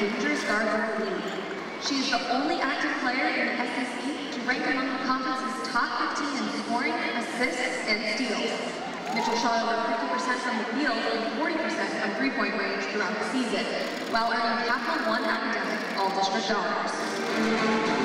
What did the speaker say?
dangerous guard in the league. She is the only active player in the SEC to rank among the conference's top 15 in scoring, assists, and steals. Mitchell shot over 50% from the field and 40% from three-point range throughout the season, while earning Capital One academic all-district honors.